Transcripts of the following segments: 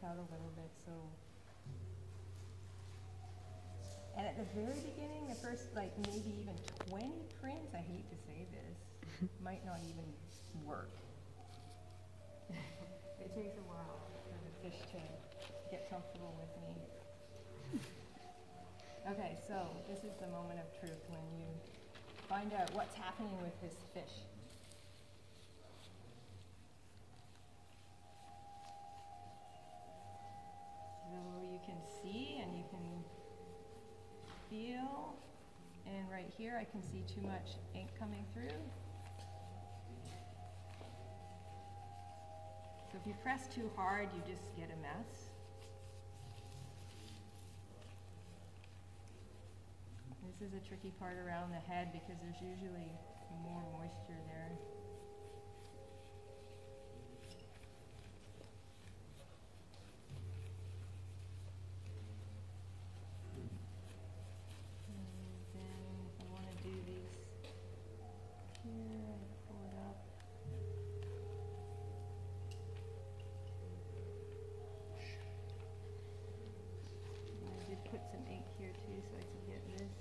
out a little bit, so. And at the very beginning, the first like maybe even 20 prints, I hate to say this, might not even work. It takes a while for the fish to get comfortable with me. Okay, so this is the moment of truth when you find out what's happening with this fish. So you can see and you can feel, and right here I can see too much ink coming through. So if you press too hard, you just get a mess. This is a tricky part around the head because there's usually more moisture there. Put some ink here too so I can get this.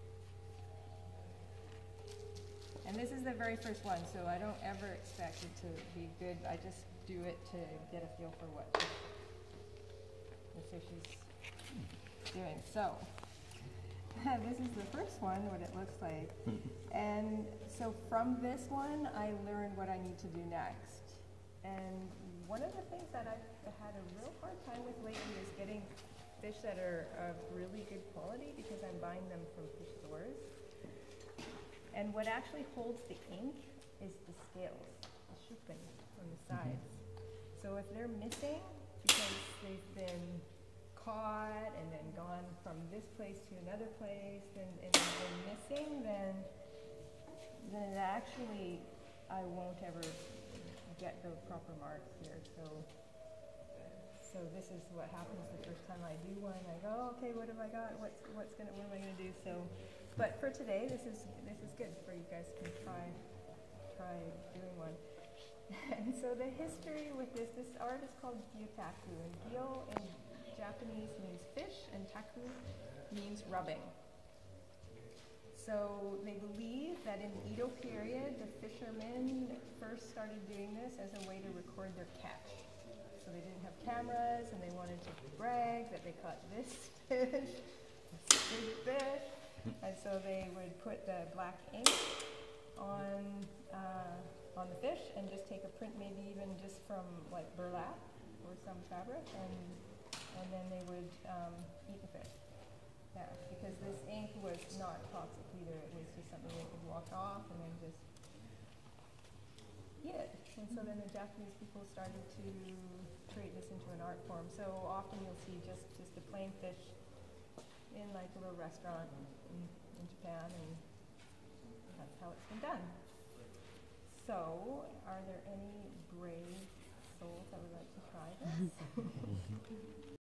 And this is the very first one, so I don't ever expect it to be good. I just do it to get a feel for what the fish is doing. So this is the first one, what it looks like. And so from this one, I learned what I need to do next. And one of the things that I've had a real hard time with lately is getting fish that are of really good quality because I'm buying them from fish stores. And what actually holds the ink is the scales, the shupen on the sides. So if they're missing because they've been caught and then gone from this place to another place and they're missing, then actually I won't ever get the proper marks here. So this is what happens the first time I do one. I go, okay, what have I got? What am I gonna do? So, but for today, this is good for you guys can try doing one. And so the history with this art is called Gyotaku, and Gyo in Japanese means fish, and taku means rubbing. So they believe that in the Edo period, the fishermen first started doing this as a way to record their catch. So they didn't have cameras and they wanted to brag that they caught this fish, this big fish. And so they would put the black ink on the fish and just take a print, maybe even just from like burlap or some fabric, and then they would eat the fish. Yeah, because this ink was not toxic either. It was just something they could walk off and then just eat it. And so then the Japanese people started to create this into an art form. So often you'll see just a plain fish in like a little restaurant in Japan, and that's how it's been done. So, are there any brave souls that would like to try this?